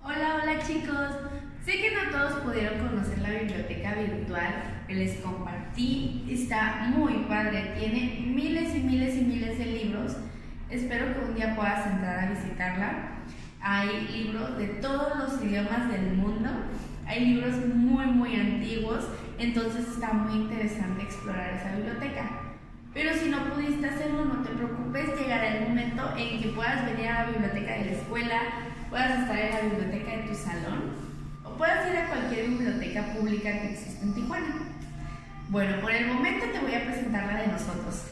Hola, hola chicos. Sé que no todos pudieron conocer la biblioteca virtual que les compartí. Está muy padre, tiene miles y miles y miles de libros. Espero que un día puedas entrar a visitarla. Hay libros de todos los idiomas del mundo. Hay libros muy antiguos, entonces está muy interesante explorar esa biblioteca. Pero si no pudiste hacerlo, no te preocupes, llegará el momento en que puedas venir a la biblioteca de la escuela, puedas estar en la biblioteca de tu salón o puedas ir a cualquier biblioteca pública que existe en Tijuana. Bueno, por el momento te voy a presentar la de nosotros.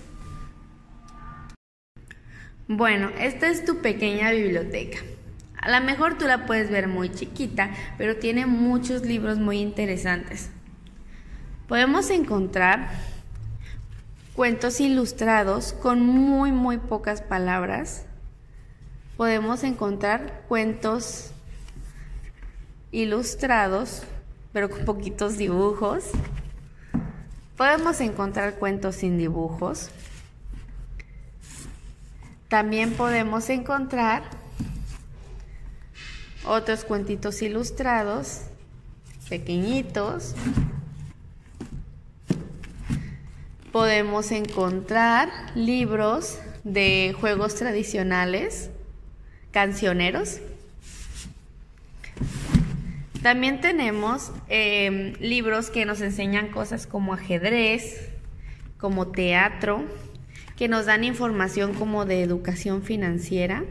Bueno, esta es tu pequeña biblioteca. A lo mejor tú la puedes ver muy chiquita, pero tiene muchos libros muy interesantes. Podemos encontrar cuentos ilustrados con muy pocas palabras. Podemos encontrar cuentos ilustrados, pero con poquitos dibujos. Podemos encontrar cuentos sin dibujos. También podemos encontrar otros cuentitos ilustrados, pequeñitos. Podemos encontrar libros de juegos tradicionales, cancioneros. También tenemos libros que nos enseñan cosas como ajedrez, como teatro, que nos dan información como de educación financiera.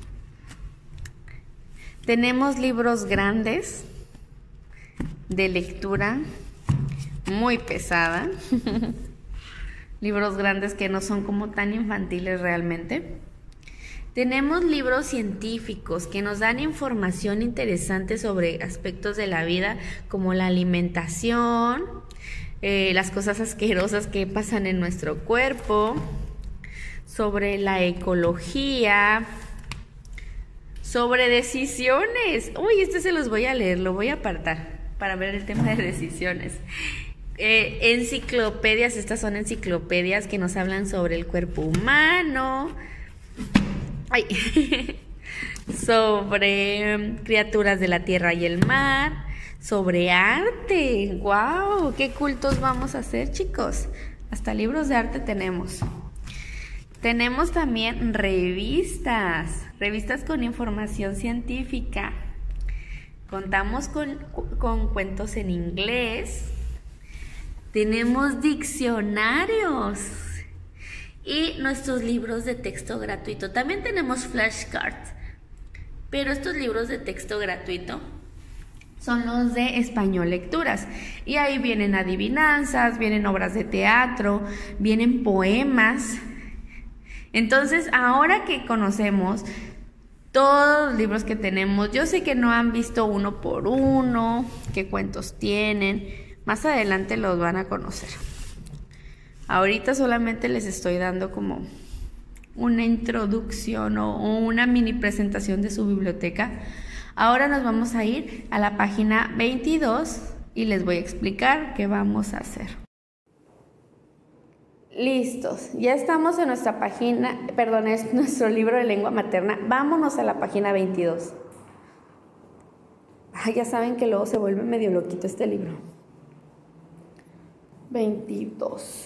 Tenemos libros grandes de lectura muy pesada. Libros grandes que no son como tan infantiles realmente. Tenemos libros científicos que nos dan información interesante sobre aspectos de la vida como la alimentación, las cosas asquerosas que pasan en nuestro cuerpo, sobre la ecología, sobre decisiones. Uy, este se los voy a leer, lo voy a apartar para ver el tema de decisiones. Enciclopedias, estas son enciclopedias que nos hablan sobre el cuerpo humano, sobre criaturas de la tierra y el mar, sobre arte. ¡Wow! ¡Qué cultos vamos a hacer, chicos! Hasta libros de arte tenemos. Tenemos también revistas con información científica. Contamos con cuentos en inglés. Tenemos diccionarios y nuestros libros de texto gratuito. También tenemos flashcards, pero estos libros de texto gratuito son los de Español Lecturas. Y ahí vienen adivinanzas, vienen obras de teatro, vienen poemas. Entonces, ahora que conocemos todos los libros que tenemos, yo sé que no han visto uno por uno, qué cuentos tienen. Más adelante los van a conocer. Ahorita solamente les estoy dando como una introducción o una mini presentación de su biblioteca. Ahora nos vamos a ir a la página 22 y les voy a explicar qué vamos a hacer. Listos, ya estamos en nuestra página, perdón, es nuestro libro de lengua materna. Vámonos a la página 22. Ya saben que luego se vuelve medio loquito este libro. 22.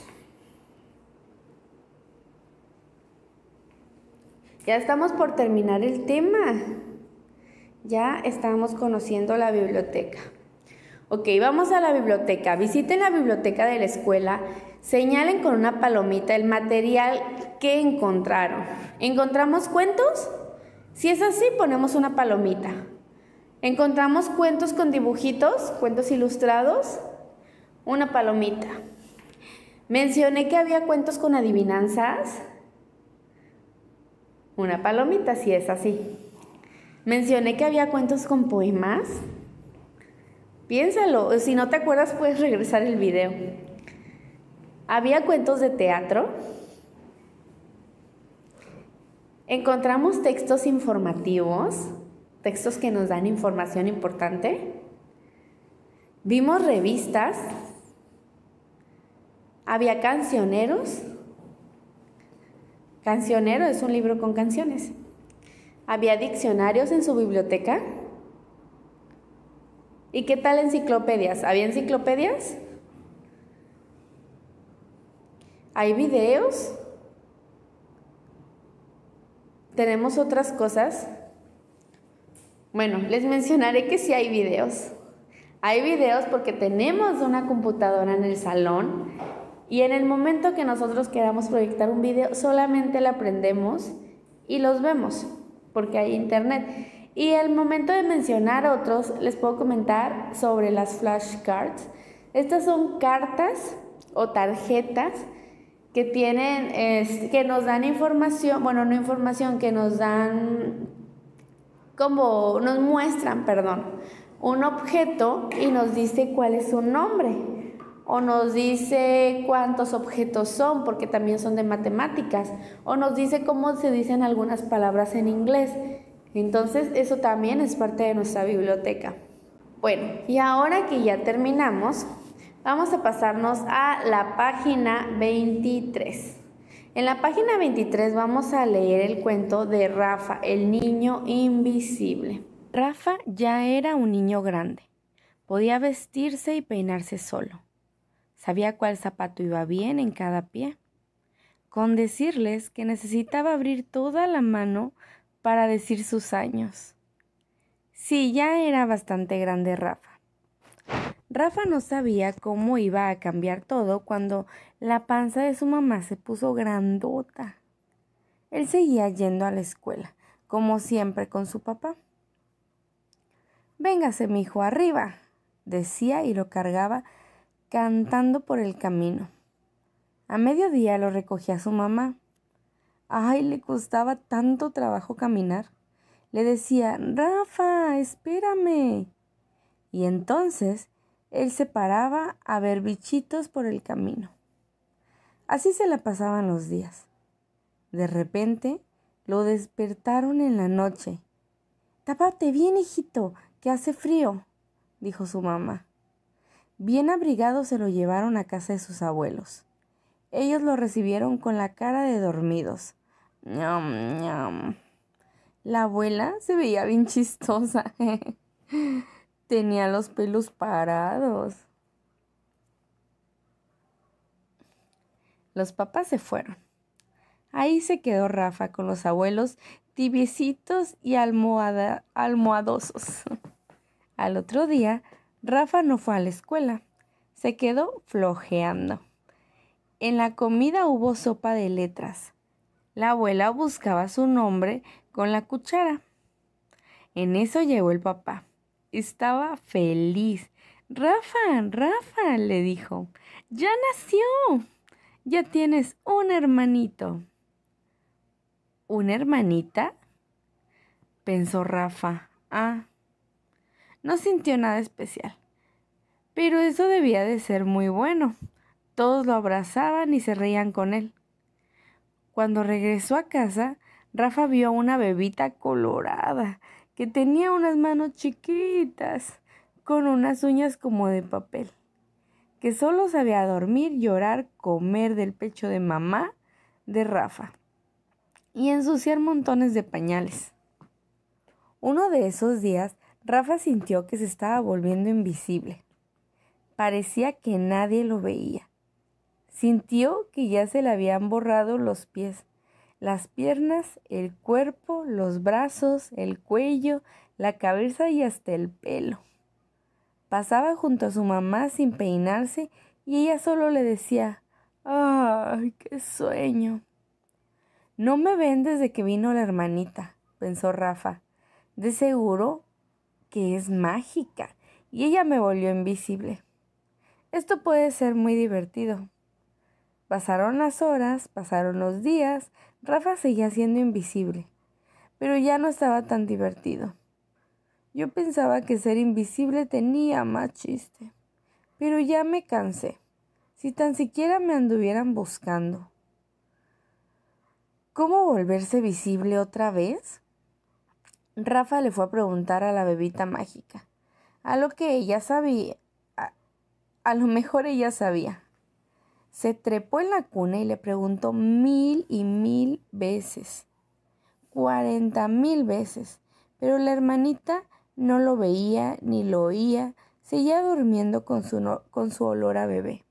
Ya estamos por terminar el tema. Ya estamos conociendo la biblioteca. Ok, vamos a la biblioteca. Visiten la biblioteca de la escuela. Señalen con una palomita el material que encontraron. ¿Encontramos cuentos? Si es así, ponemos una palomita. ¿Encontramos cuentos con dibujitos? ¿Cuentos ilustrados? Una palomita. Mencioné que había cuentos con adivinanzas. Una palomita, si es así. Mencioné que había cuentos con poemas. Piénsalo, si no te acuerdas puedes regresar el video. ¿Había cuentos de teatro? ¿Encontramos textos informativos? Textos que nos dan información importante. ¿Vimos revistas? ¿Había cancioneros? Cancionero es un libro con canciones. ¿Había diccionarios en su biblioteca? ¿Y qué tal enciclopedias? ¿Había enciclopedias? ¿Hay videos? ¿Tenemos otras cosas? Bueno, les mencionaré que sí hay videos. Hay videos porque tenemos una computadora en el salón y en el momento que nosotros queramos proyectar un video, solamente la prendemos y los vemos porque hay internet. Y el momento de mencionar otros, les puedo comentar sobre las flashcards. Estas son cartas o tarjetas que tienen, que nos dan información, bueno, no información, que nos dan, como, nos muestran, perdón, un objeto y nos dice cuál es su nombre. O nos dice cuántos objetos son, porque también son de matemáticas. O nos dice cómo se dicen algunas palabras en inglés. Entonces, eso también es parte de nuestra biblioteca. Bueno, y ahora que ya terminamos, vamos a pasarnos a la página 23. En la página 23 vamos a leer el cuento de Rafa, el niño invisible. Rafa ya era un niño grande. Podía vestirse y peinarse solo. Sabía cuál zapato iba bien en cada pie. Con decirles que necesitaba abrir toda la mano para decir sus años. Sí, ya era bastante grande Rafa. Rafa no sabía cómo iba a cambiar todo cuando la panza de su mamá se puso grandota. Él seguía yendo a la escuela, como siempre con su papá. «Véngase, mijo, arriba», decía y lo cargaba cantando por el camino. A mediodía lo recogía su mamá. ¡Ay, le costaba tanto trabajo caminar! Le decía, «Rafa, espérame». Y entonces él se paraba a ver bichitos por el camino. Así se la pasaban los días. De repente lo despertaron en la noche. «Tápate bien, hijito, que hace frío», dijo su mamá. Bien abrigado se lo llevaron a casa de sus abuelos. Ellos lo recibieron con la cara de dormidos. «Ñam, ñam». La abuela se veía bien chistosa. Tenía los pelos parados. Los papás se fueron. Ahí se quedó Rafa con los abuelos tibiecitos y almohadosos. Al otro día, Rafa no fue a la escuela. Se quedó flojeando. En la comida hubo sopa de letras. La abuela buscaba su nombre con la cuchara. En eso llegó el papá. Estaba feliz. «Rafa, Rafa», le dijo, «ya nació. Ya tienes un hermanito». «¿Una hermanita?», pensó Rafa. No sintió nada especial. Pero eso debía de ser muy bueno. Todos lo abrazaban y se reían con él. Cuando regresó a casa, Rafa vio a una bebita colorada que tenía unas manos chiquitas con unas uñas como de papel, que solo sabía dormir, llorar, comer del pecho de mamá de Rafa y ensuciar montones de pañales. Uno de esos días, Rafa sintió que se estaba volviendo invisible. Parecía que nadie lo veía. Sintió que ya se le habían borrado los pies, las piernas, el cuerpo, los brazos, el cuello, la cabeza y hasta el pelo. Pasaba junto a su mamá sin peinarse y ella solo le decía, «¡Ay, qué sueño!». «No me ven desde que vino la hermanita», pensó Rafa. «De seguro que es mágica y ella me volvió invisible. Esto puede ser muy divertido». Pasaron las horas, pasaron los días, Rafa seguía siendo invisible, pero ya no estaba tan divertido. «Yo pensaba que ser invisible tenía más chiste, pero ya me cansé. Si tan siquiera me anduvieran buscando». ¿Cómo volverse visible otra vez? Rafa le fue a preguntar a la bebita mágica, a lo que ella sabía, a lo mejor ella sabía. Se trepó en la cuna y le preguntó 1000 y 1000 veces, 40,000 veces, pero la hermanita no lo veía, ni lo oía, seguía durmiendo con su olor a bebé.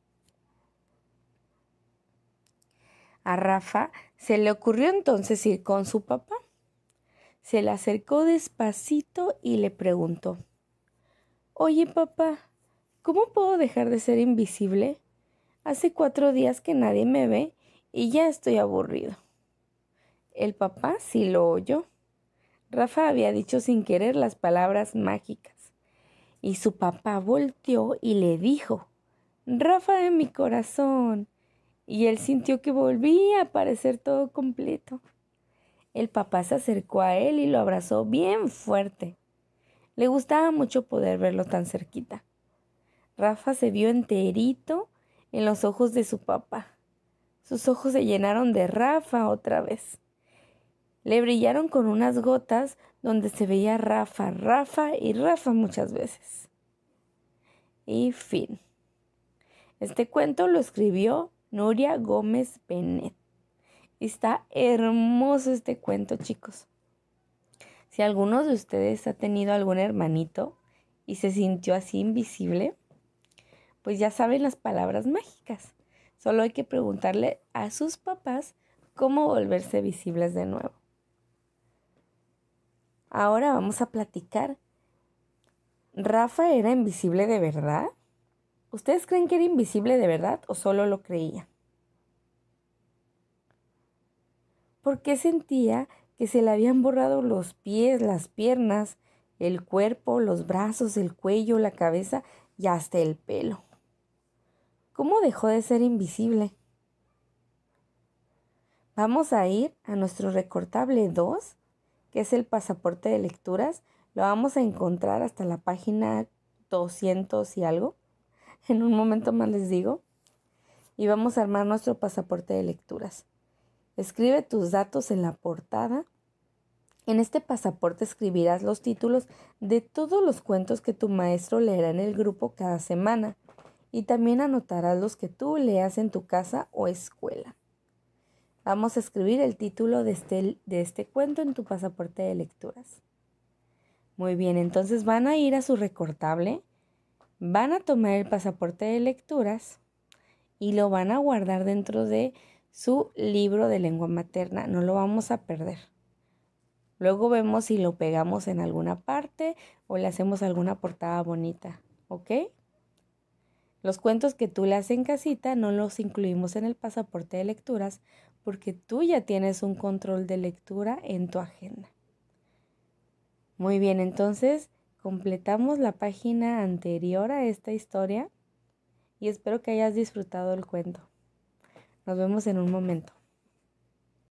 A Rafa se le ocurrió entonces ir con su papá. Se le acercó despacito y le preguntó: «Oye, papá, ¿cómo puedo dejar de ser invisible? Hace 4 días que nadie me ve y ya estoy aburrido». El papá sí lo oyó. Rafa había dicho sin querer las palabras mágicas. Y su papá volteó y le dijo: «Rafa de mi corazón». Y él sintió que volvía a aparecer todo completo. El papá se acercó a él y lo abrazó bien fuerte. Le gustaba mucho poder verlo tan cerquita. Rafa se vio enterito en los ojos de su papá. Sus ojos se llenaron de Rafa otra vez. Le brillaron con unas gotas donde se veía Rafa, Rafa y Rafa muchas veces. Y fin. Este cuento lo escribió Nuria Gómez Benet. Está hermoso este cuento, chicos. Si alguno de ustedes ha tenido algún hermanito y se sintió así invisible, pues ya saben las palabras mágicas. Solo hay que preguntarle a sus papás cómo volverse visibles de nuevo. Ahora vamos a platicar. ¿Rafa era invisible de verdad? ¿Ustedes creen que era invisible de verdad o solo lo creía? ¿Por qué sentía que se le habían borrado los pies, las piernas, el cuerpo, los brazos, el cuello, la cabeza y hasta el pelo? ¿Cómo dejó de ser invisible? Vamos a ir a nuestro recortable 2, que es el pasaporte de lecturas. Lo vamos a encontrar hasta la página 200 y algo. En un momento más les digo. Y vamos a armar nuestro pasaporte de lecturas. Escribe tus datos en la portada. En este pasaporte escribirás los títulos de todos los cuentos que tu maestro leerá en el grupo cada semana. Y también anotarás los que tú leas en tu casa o escuela. Vamos a escribir el título de este cuento en tu pasaporte de lecturas. Muy bien, entonces van a ir a su recortable, van a tomar el pasaporte de lecturas y lo van a guardar dentro de su libro de lengua materna. No lo vamos a perder. Luego vemos si lo pegamos en alguna parte o le hacemos alguna portada bonita, ¿ok? Los cuentos que tú leas en casita no los incluimos en el pasaporte de lecturas porque tú ya tienes un control de lectura en tu agenda. Muy bien, entonces completamos la página anterior a esta historia y espero que hayas disfrutado el cuento. Nos vemos en un momento.